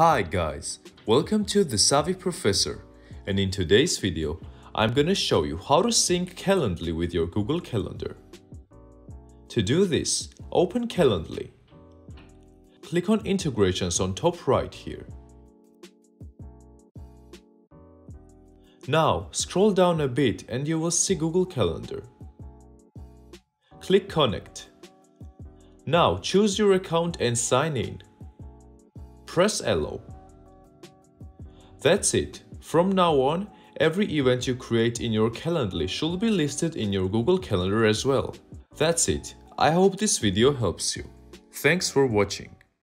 Hi guys, welcome to The Savvy Professor, and in today's video, I'm gonna show you how to sync Calendly with your Google Calendar. To do this, open Calendly. Click on Integrations on top right here. Now, scroll down a bit and you will see Google Calendar. Click Connect. Now, choose your account and sign in. Press Allow. That's it. From now on, every event you create in your Calendly should be listed in your Google Calendar as well. That's it. I hope this video helps you. Thanks for watching.